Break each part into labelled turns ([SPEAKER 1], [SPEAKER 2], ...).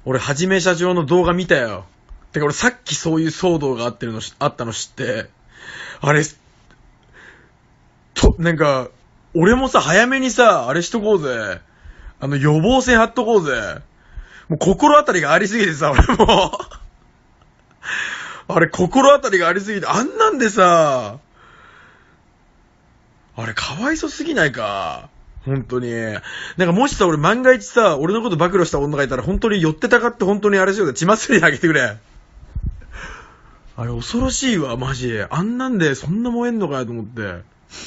[SPEAKER 1] 俺、はじめ社長の動画見たよ。てか俺さっきそういう騒動があったの知って、あれ、なんか、俺もさ、早めにさ、あれしとこうぜ。予防線張っとこうぜ。もう心当たりがありすぎてさ、俺もあれ、心当たりがありすぎて、あんなんでさ、あれ、かわいそすぎないか。本当に。なんかもしさ、俺万が一さ、俺のこと暴露した女がいたら、本当に寄ってたかって本当にあれしようぜ。血祭りあげてくれ。あれ、恐ろしいわ、マジ。あんなんで、そんな燃えんのかよと思って。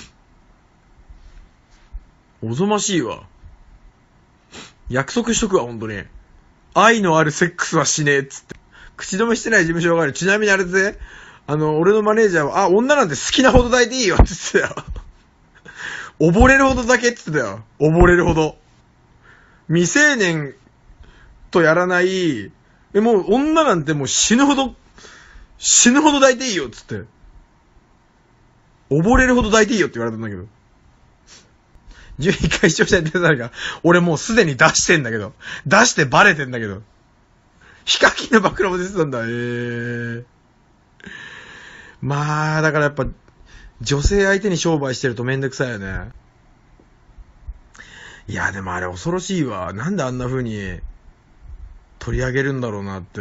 [SPEAKER 1] おぞましいわ。約束しとくわ、本当に。愛のあるセックスはしねえ、つって。口止めしてない事務所がある。ちなみにあれで、俺のマネージャーは、女なんて好きなほど抱いていいよ、って言ってたよ。溺れるほどだけって言ってたよ。溺れるほど。未成年とやらない、もう女なんてもう死ぬほど抱いていいよ、つって。溺れるほど抱いていいよって言われたんだけど。11回視聴者に出たら俺もうすでに出してんだけど。出してバレてんだけど。ヒカキンの暴露も出てたんだ。まあ、だからやっぱ、女性相手に商売してるとめんどくさいよね。いや、でもあれ恐ろしいわ。なんであんな風に取り上げるんだろうなって。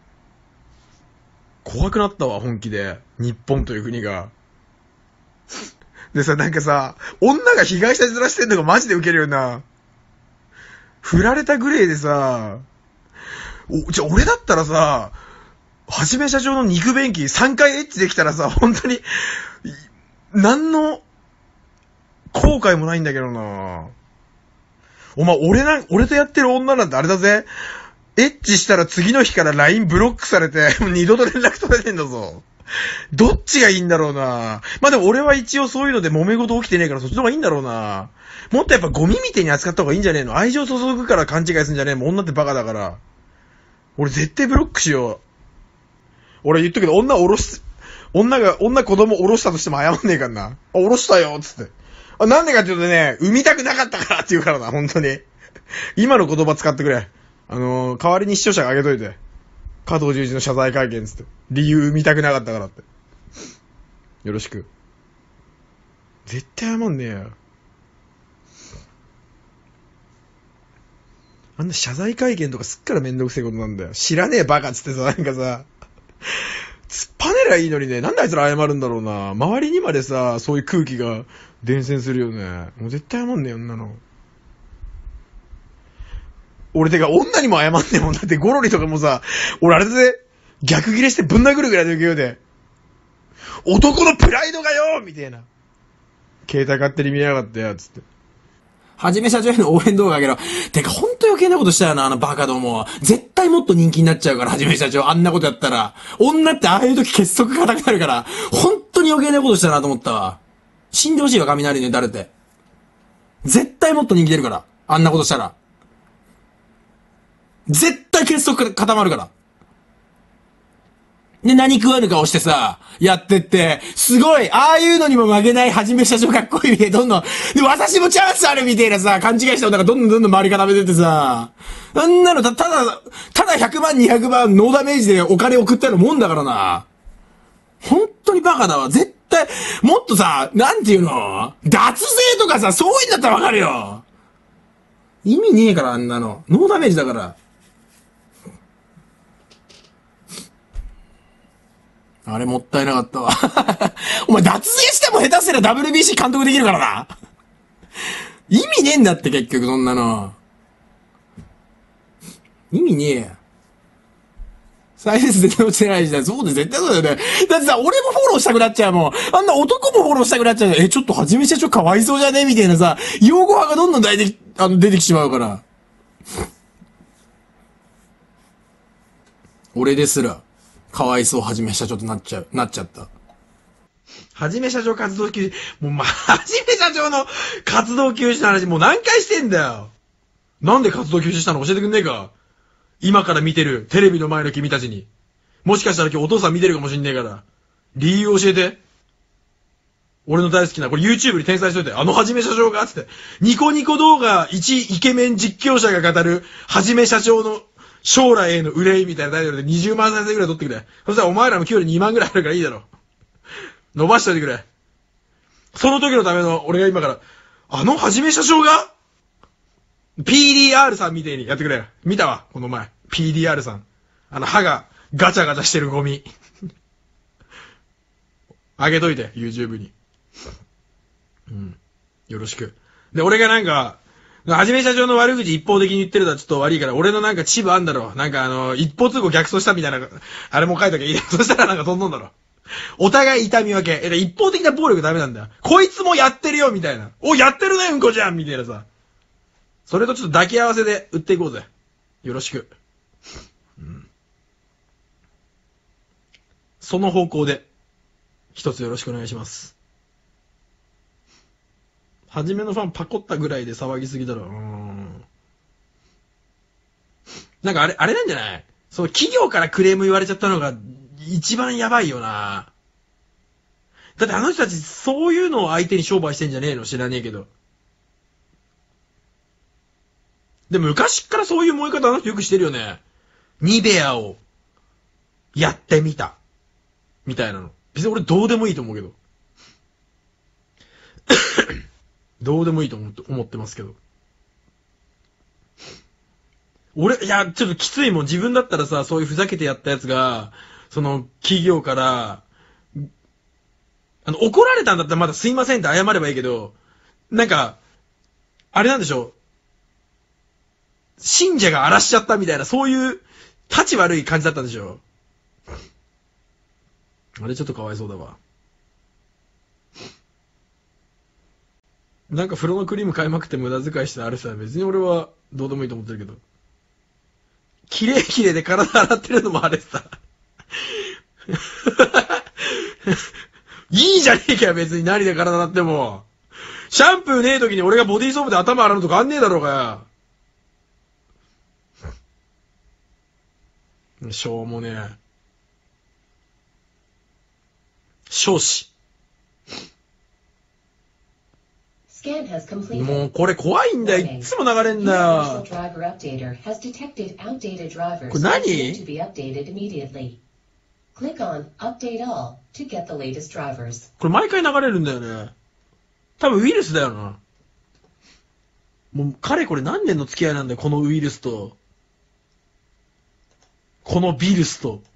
[SPEAKER 1] 怖くなったわ、本気で。日本という国が。でさ、なんかさ、女が被害者面してんのがマジでウケるよな。振られたグレーでさ、俺だったらさ、はじめ社長の肉便器3回エッチできたらさ、本当に、何の後悔もないんだけどな。お前、俺とやってる女なんてあれだぜ。エッチしたら次の日から LINE ブロックされて、二度と連絡取れてんだぞ。どっちがいいんだろうな。まあでも俺は一応そういうので揉め事起きてねえからそっちの方がいいんだろうな。もっとやっぱゴミみてえに扱った方がいいんじゃねえの。愛情注ぐから勘違いするんじゃねえもん。女ってバカだから。俺絶対ブロックしよう。俺言っとくけど女子供下ろしたとしても謝んねえからな。あ、下ろしたよ、つって。あ、なんでかっていうとね、産みたくなかったからって言うからな、本当に。今の言葉使ってくれ。代わりに視聴者があげといて。加藤十一の謝罪会見つって。理由見たくなかったからって。よろしく。絶対謝んねえよ。あんな謝罪会見とかすっからめんどくせえことなんだよ。知らねえバカつってさ、なんかさ、突っぱねりゃいいのにね、なんであいつら謝るんだろうな。周りにまでさ、そういう空気が伝染するよね。もう絶対謝んねえよ、んなの。俺てか女にも謝んねえもん。だってゴロリとかもさ、俺あれだぜ、逆ギレしてぶん殴るぐらいの勢いで、男のプライドがよみたいな。携帯勝手に見やがってや、つって。
[SPEAKER 2] はじめ社長への応援動画あげろ。てかほんと余計なことしたよな、あのバカども。絶対もっと人気になっちゃうから、はじめ社長。あんなことやったら。女ってああいう時結束固くなるから、ほんとに余計なことしたなと思ったわ。死んでほしいわ、雷に打たれて。絶対もっと人気出るから。あんなことしたら。絶対結束固まるから。で、何食わぬ顔してさ、やってって、すごい、ああいうのにも負けないはじめ社長かっこいいみたいな、どんどん、で、私もチャンスあるみたいなさ、勘違いした女がどんどん周りから食べてってさ、あんなのただ100万200万ノーダメージでお金送ったようなもんだからな。本当にバカだわ。絶対、もっとさ、なんていうの脱税とかさ、そういうんだったらわかるよ。意味ねえから、あんなの。ノーダメージだから。あれもったいなかったわ。お前脱税しても下手すりゃ WBC 監督できるからな。意味ねえんだって結局そんなの。意味ねえや。再生数絶対落ちてない時代。そうで絶対そうだよね。だってさ、俺もフォローしたくなっちゃうもん。あんな男もフォローしたくなっちゃう。ちょっとはじめ社長かわいそうじゃねみたいなさ、用語派がどんどん出てきしまうから。俺ですら。かわいそう、はじめ社長となっちゃった。
[SPEAKER 1] はじめ社長活動休止、はじめ社長の活動休止の話もう何回してんだよ。なんで活動休止したの教えてくんねえか。今から見てるテレビの前の君たちに。もしかしたら今日お父さん見てるかもしんねえから。理由教えて。俺の大好きな、これ YouTube に転載しといて、はじめ社長がつって、ニコニコ動画1イケメン実況者が語る、はじめ社長の将来への憂いみたいなタイトルで20万再生ぐらい取ってくれ。そしたらお前らの給料2万ぐらいあるからいいだろ。伸ばしといてくれ。その時のための俺が今から、はじめ社長が PDR さんみたいにやってくれ。見たわ、この前。PDR さん。歯がガチャガチャしてるゴミ。あげといて、YouTube に。うん。よろしく。で、俺がなんか、はじめ社長の悪口一方的に言ってるのはちょっと悪いから、俺のなんかチブあんだろ。なんか一方通行逆走したみたいな、あれも書いときゃいい。そしたらなんか飛んどんだろ。お互い痛み分け。一方的な暴力ダメなんだよ。こいつもやってるよみたいな。お、やってるねうんこじゃんみたいなさ。それとちょっと抱き合わせで売っていこうぜ。よろしく。うん。その方向で、一つよろしくお願いします。はじめのファンパコったぐらいで騒ぎすぎだろ。なんかあれなんじゃない？そう、企業からクレーム言われちゃったのが一番やばいよな。だってあの人たちそういうのを相手に商売してんじゃねえの？知らねえけど。でも昔っからそういう燃え方あの人よくしてるよね。ニベアをやってみた。みたいなの。別に俺どうでもいいと思うけど。どうでもいいと思ってますけど。いや、ちょっときついもん。自分だったらさ、そういうふざけてやったやつが、企業から、怒られたんだったらまだすいませんって謝ればいいけど、なんか、あれなんでしょう。信者が荒らしちゃったみたいな、そういう、立ち悪い感じだったんでしょ。あれちょっとかわいそうだわ。なんか風呂のクリーム買いまくって無駄遣いしてあれさ、別に俺はどうでもいいと思ってるけど。綺麗で体洗ってるのもあれさ。いいじゃねえかよ別に何で体洗っても。シャンプーねえ時に俺がボディーソープで頭洗うのとかあんねえだろうがよ。しょうもねえ。少子。もうこれ怖いんだよ。いつも流れんだよ。これ何？これ毎回流れるんだよね。多分ウイルスだよな。もうかれこれ何年の付き合いなんだよ、このウイルスと。このビルスと。